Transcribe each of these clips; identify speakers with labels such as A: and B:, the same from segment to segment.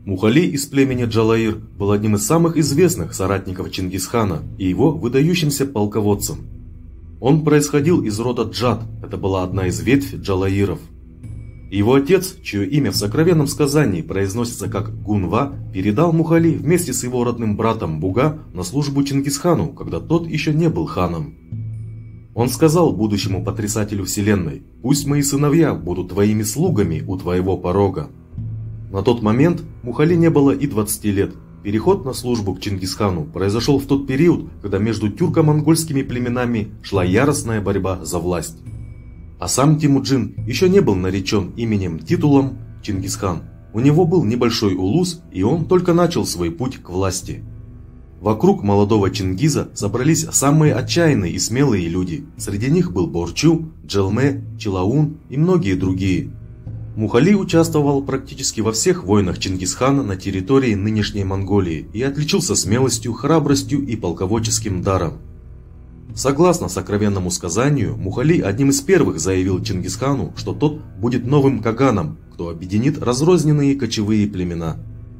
A: Мухали из племени Джалаир был одним из самых известных соратников Чингисхана и его выдающимся полководцем. Он происходил из рода Джат, это была одна из ветвей Джалаиров. Его отец, чье имя в сокровенном сказании произносится как Гунва, передал Мухали вместе с его родным братом Буга на службу Чингисхану, когда тот еще не был ханом. Он сказал будущему потрясателю вселенной: «Пусть мои сыновья будут твоими слугами у твоего порога». На тот момент Мухали не было и 20 лет. Переход на службу к Чингисхану произошел в тот период, когда между тюрко-монгольскими племенами шла яростная борьба за власть. А сам Темуджин еще не был наречен именем-титулом Чингисхан. У него был небольшой улус, и он только начал свой путь к власти. Вокруг молодого Чингиза собрались самые отчаянные и смелые люди. Среди них был Борчу, Джелме, Чилаун и многие другие. Мухали участвовал практически во всех войнах Чингисхана на территории нынешней Монголии и отличился смелостью, храбростью и полководческим даром. Согласно сокровенному сказанию, Мухали одним из первых заявил Чингисхану, что тот будет новым Каганом, кто объединит разрозненные кочевые племена.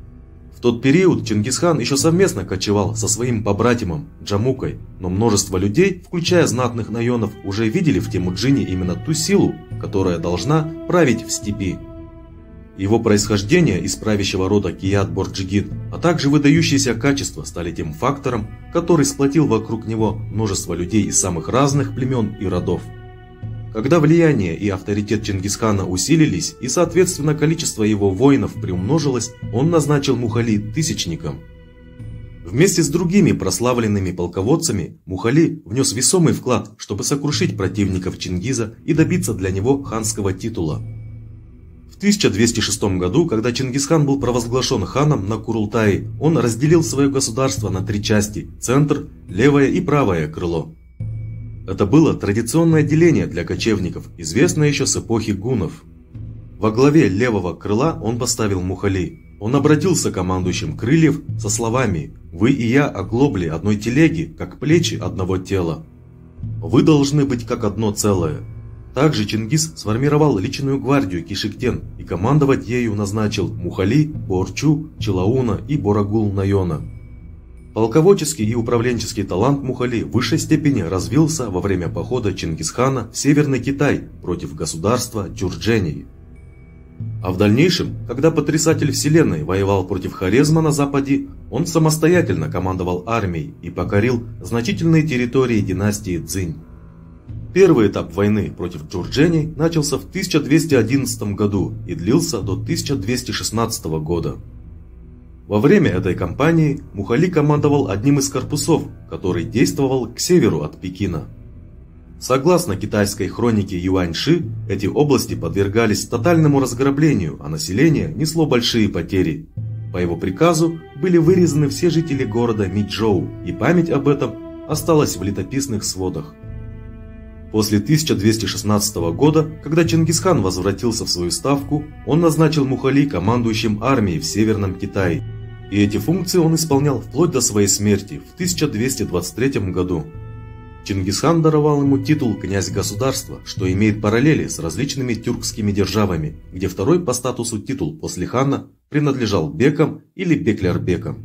A: В тот период Чингисхан еще совместно кочевал со своим побратимом Джамукой, но множество людей, включая знатных наенов, уже видели в Темуджине именно ту силу, которая должна править в степи. Его происхождение из правящего рода Кият-Борджигит, а также выдающиеся качества стали тем фактором, который сплотил вокруг него множество людей из самых разных племен и родов. Когда влияние и авторитет Чингисхана усилились и, соответственно, количество его воинов приумножилось, он назначил Мухали тысячником. Вместе с другими прославленными полководцами Мухали внес весомый вклад, чтобы сокрушить противников Чингиза и добиться для него ханского титула. В 1206 году, когда Чингисхан был провозглашен ханом на Курултае, он разделил свое государство на 3 части – центр, левое и правое крыло. Это было традиционное деление для кочевников, известное еще с эпохи гуннов. Во главе левого крыла он поставил Мухали. Он обратился к командующим крыльев со словами: «Вы и я оглобли одной телеги, как плечи одного тела. Вы должны быть как одно целое». Также Чингис сформировал личную гвардию Кишиктен и командовать ею назначил Мухали, Борчу, Чилауна и Борагул-Найона. Полководческий и управленческий талант Мухали в высшей степени развился во время похода Чингисхана в Северный Китай против государства Джурджении. А в дальнейшем, когда потрясатель вселенной воевал против Хорезма на западе, он самостоятельно командовал армией и покорил значительные территории династии Цзинь. Первый этап войны против Джурджени начался в 1211 году и длился до 1216 года. Во время этой кампании Мухали командовал одним из корпусов, который действовал к северу от Пекина. Согласно китайской хронике Юаньши, эти области подвергались тотальному разграблению, а население несло большие потери. По его приказу были вырезаны все жители города Мичжоу, и память об этом осталась в летописных сводах. После 1216 года, когда Чингисхан возвратился в свою ставку, он назначил Мухали командующим армией в Северном Китае. И эти функции он исполнял вплоть до своей смерти в 1223 году. Чингисхан даровал ему титул «князь государства», что имеет параллели с различными тюркскими державами, где второй по статусу титул после хана принадлежал бекам или беклярбекам.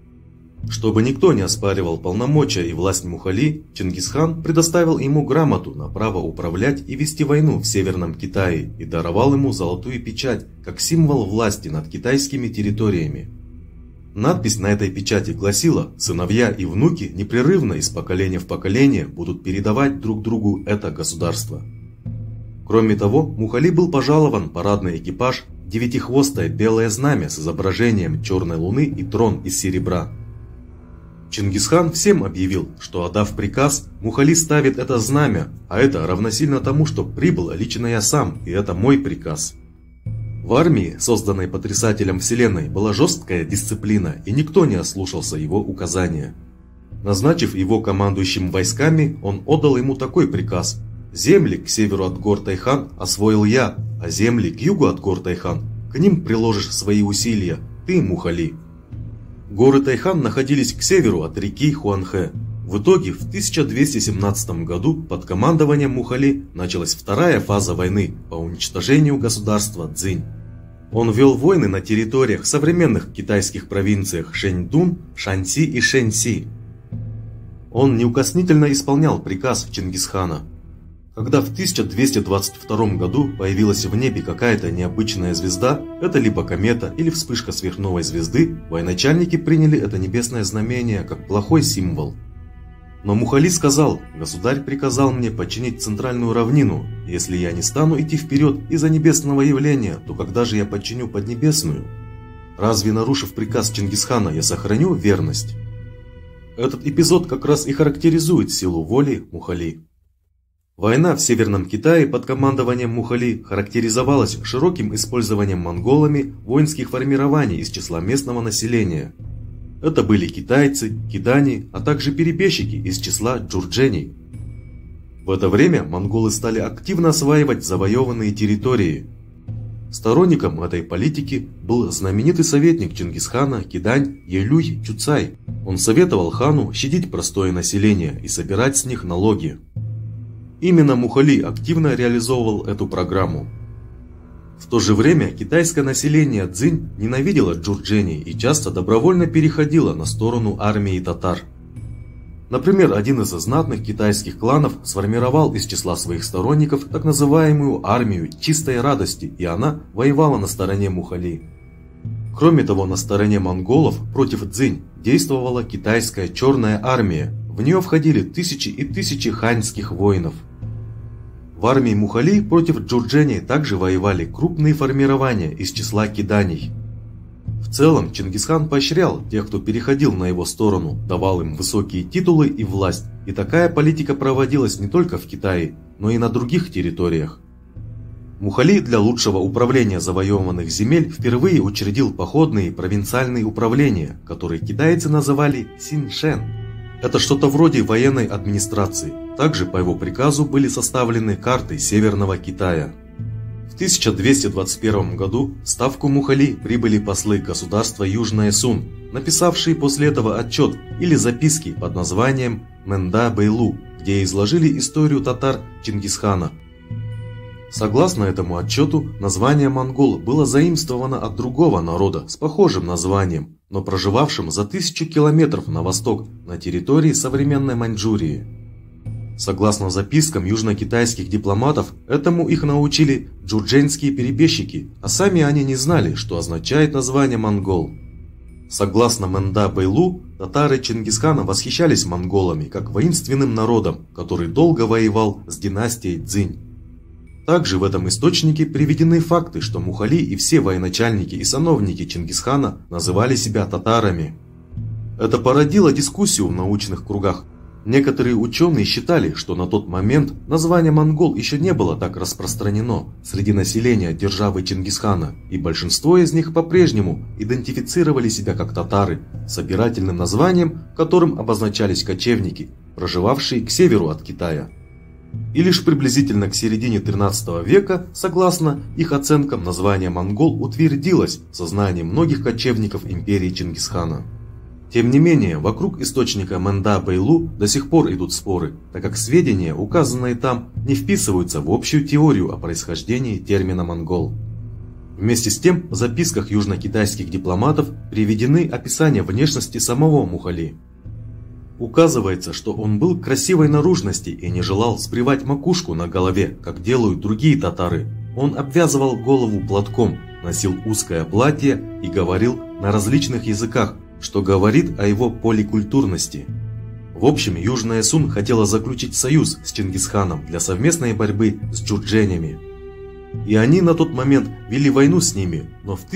A: Чтобы никто не оспаривал полномочия и власть Мухали, Чингисхан предоставил ему грамоту на право управлять и вести войну в Северном Китае и даровал ему золотую печать как символ власти над китайскими территориями. Надпись на этой печати гласила: «Сыновья и внуки непрерывно из поколения в поколение будут передавать друг другу это государство». Кроме того, Мухали был пожалован парадный экипаж, девятихвостое белое знамя с изображением черной луны и трон из серебра. Чингисхан всем объявил, что, отдав приказ, Мухали ставит это знамя, а это равносильно тому, что прибыл лично я сам, и это мой приказ. В армии, созданной потрясателем вселенной, была жесткая дисциплина, и никто не ослушался его указания. Назначив его командующим войсками, он отдал ему такой приказ: «Земли к северу от гор Тайхан освоил я, а земли к югу от гор Тайхан, к ним приложишь свои усилия, ты, Мухали». Горы Тайхан находились к северу от реки Хуанхэ. В итоге в 1217 году под командованием Мухали началась вторая фаза войны по уничтожению государства Цзинь. Он вел войны на территориях современных китайских провинциях Шэньдун, Шаньси и Шэньси. Он неукоснительно исполнял приказ Чингисхана. Когда в 1222 году появилась в небе какая-то необычная звезда, это либо комета или вспышка сверхновой звезды, военачальники приняли это небесное знамение как плохой символ. Но Мухали сказал: «Государь приказал мне подчинить центральную равнину. Если я не стану идти вперед из-за небесного явления, то когда же я подчиню поднебесную? Разве, нарушив приказ Чингисхана, я сохраню верность?» Этот эпизод как раз и характеризует силу воли Мухали. Война в Северном Китае под командованием Мухали характеризовалась широким использованием монголами воинских формирований из числа местного населения. Это были китайцы, кидани, а также перебежчики из числа джурдженей. В это время монголы стали активно осваивать завоеванные территории. Сторонником этой политики был знаменитый советник Чингисхана Кидань Елюй Чуцай. Он советовал хану щадить простое население и собирать с них налоги. Именно Мухали активно реализовывал эту программу. В то же время китайское население Цзинь ненавидело джурдженей и часто добровольно переходило на сторону армии татар. Например, один из знатных китайских кланов сформировал из числа своих сторонников так называемую армию чистой радости, и она воевала на стороне Мухали. Кроме того, на стороне монголов против Цзинь действовала китайская черная армия, в нее входили тысячи и тысячи ханьских воинов. В армии Мухали против джурдженей также воевали крупные формирования из числа киданий. В целом Чингисхан поощрял тех, кто переходил на его сторону, давал им высокие титулы и власть, и такая политика проводилась не только в Китае, но и на других территориях. Мухали для лучшего управления завоеванных земель впервые учредил походные провинциальные управления, которые китайцы называли синьшэн. Это что-то вроде военной администрации. Также по его приказу были составлены карты Северного Китая. В 1221 году в ставку Мухали прибыли послы государства Южная Сун, написавшие после этого отчет или записки под названием Менда Бэйлу, где изложили историю татар Чингисхана. Согласно этому отчету, название монгол было заимствовано от другого народа с похожим названием, но проживавшим за 1000 километров на восток, на территории современной Маньчжурии. Согласно запискам южно-китайских дипломатов, этому их научили джурдженские перебежчики, а сами они не знали, что означает название монгол. Согласно Менда Бэйлу, татары Чингисхана восхищались монголами как воинственным народом, который долго воевал с династией Цзинь. Также в этом источнике приведены факты, что Мухали и все военачальники и сановники Чингисхана называли себя татарами. Это породило дискуссию в научных кругах. Некоторые ученые считали, что на тот момент название монгол еще не было так распространено среди населения державы Чингисхана, и большинство из них по-прежнему идентифицировали себя как татары, собирательным названием, которым обозначались кочевники, проживавшие к северу от Китая. И лишь приблизительно к середине 13 века, согласно их оценкам, название монгол утвердилось в сознании многих кочевников империи Чингисхана. Тем не менее, вокруг источника Менда Бэйлу до сих пор идут споры, так как сведения, указанные там, не вписываются в общую теорию о происхождении термина монгол. Вместе с тем, в записках южно-китайских дипломатов приведены описания внешности самого Мухали. Указывается, что он был красивой наружности и не желал сбривать макушку на голове, как делают другие татары. Он обвязывал голову платком, носил узкое платье и говорил на различных языках, что говорит о его поликультурности. В общем, Южная Сун хотела заключить союз с Чингисханом для совместной борьбы с джурдженями. И они на тот момент вели войну с ними, но в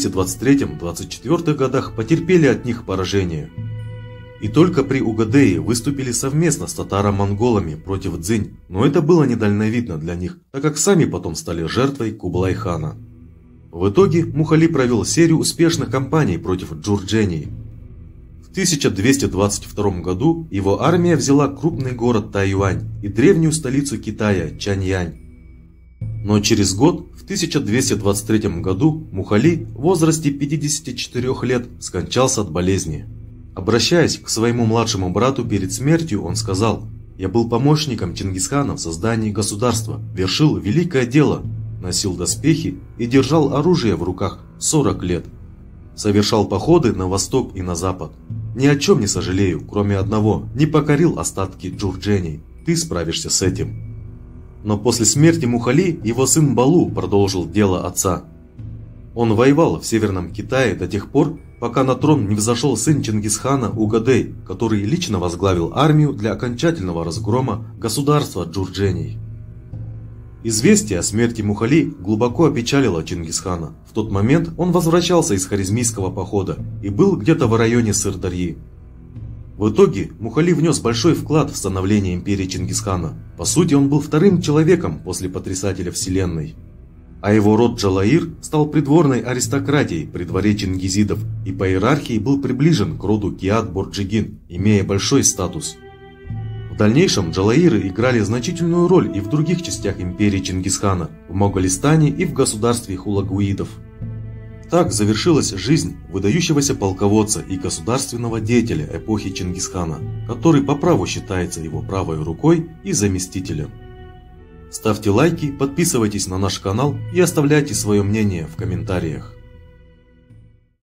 A: 1223-24 годах потерпели от них поражение. И только при Угадее выступили совместно с татаро-монголами против Цзинь, но это было недальновидно для них, так как сами потом стали жертвой Кублай-хана. В итоге Мухали провел серию успешных кампаний против джурдженей. В 1222 году его армия взяла крупный город Тайюань и древнюю столицу Китая Чаньянь. Но через год, в 1223 году, Мухали в возрасте 54 лет скончался от болезни. Обращаясь к своему младшему брату перед смертью, он сказал: «Я был помощником Чингисхана в создании государства, вершил великое дело. носил доспехи и держал оружие в руках 40 лет. Совершал походы на восток и на запад. Ни о чем не сожалею, кроме одного: не покорил остатки джурдженей. Ты справишься с этим. Но после смерти Мухали его сын Балу продолжил дело отца. Он воевал в Северном Китае до тех пор, пока на трон не взошел сын Чингисхана Угадей, который лично возглавил армию для окончательного разгрома государства джурдженей. Известие о смерти Мухали глубоко опечалило Чингисхана. В тот момент он возвращался из Хорезмийского похода и был где-то в районе Сырдарьи. В итоге Мухали внес большой вклад в становление империи Чингисхана. По сути, он был вторым человеком после потрясателя вселенной. А его род Джалаир стал придворной аристократией при дворе чингизидов и по иерархии был приближен к роду Киат-Борджигин, имея большой статус. В дальнейшем Джалаиры играли значительную роль и в других частях империи Чингисхана, в Моголистане и в государстве хулагуидов. Так завершилась жизнь выдающегося полководца и государственного деятеля эпохи Чингисхана, который по праву считается его правой рукой и заместителем. Ставьте лайки, подписывайтесь на наш канал и оставляйте свое мнение в комментариях.